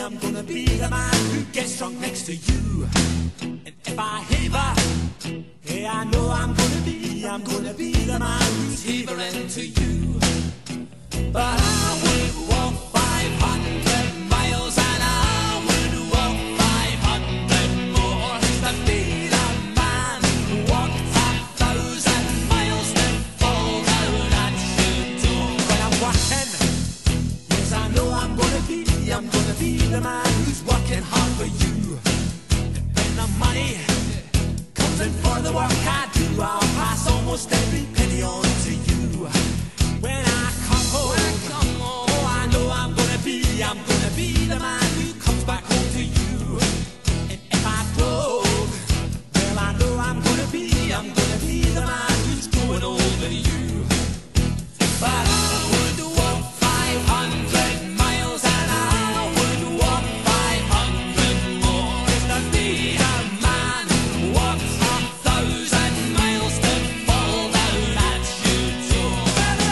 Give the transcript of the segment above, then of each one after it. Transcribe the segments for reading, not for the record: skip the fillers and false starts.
I'm gonna be the man who gets drunk next to you. And if I heaver, hey, I know I'm gonna be the man who's heavering to you. But I would walk 500 miles and I would walk 500 more to be the man who walked 1,000 miles to fall down at your door. When I'm working, yes, I know I'm gonna be the man who's working hard for you. And when the money comes in for the work I do, I'll pass almost every penny on to you. When I come home, oh, I know I'm gonna be the man who comes back home to you. And if I broke, well, I know I'm gonna be the man who's going over you. But I would walk 500 miles and I would walk 500 more just to be the man who walks 1,000 miles to fall down at your door.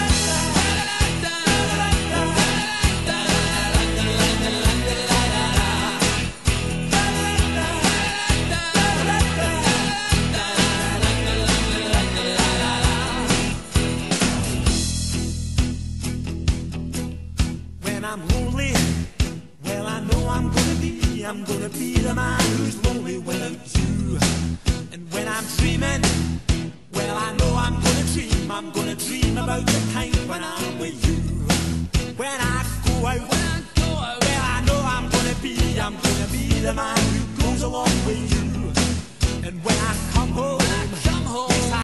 When I'm lonely, well, I know I'm gonna be the man who's lonely without you. And when I'm dreaming, well, I know I'm gonna dream about the time when I'm with you.